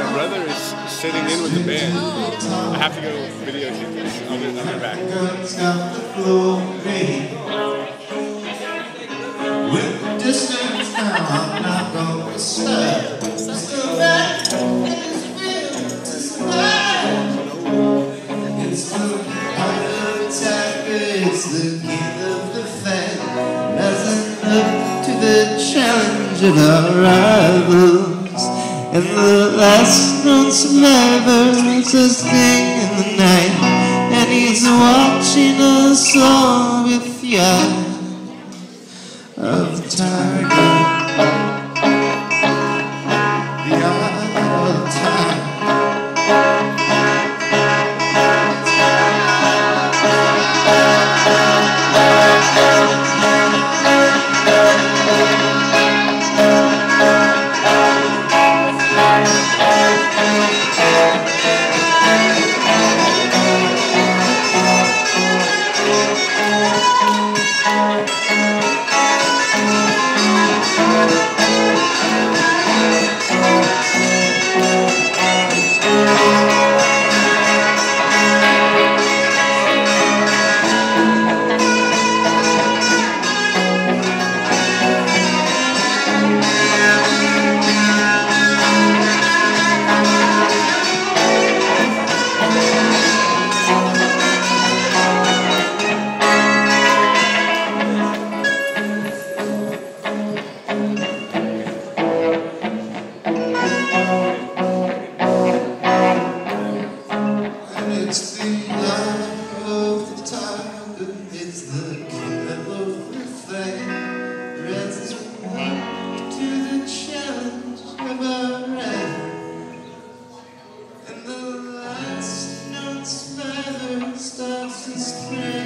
brother is sitting in with the band. I have to go videotape this. I'll be back. With distance now, I'm not going to stop. Still back, it's the heart of attack, it's the gift of defense. Rising up to the challenge of our rivals. And the last known survivor is a sting in the night. And he's watching us all with the eye of the tiger. The eye of the tiger. It's the eye of the tiger, it's the kill of the flame. Rises up to the challenge of our right. And the last known survivor starts to scream.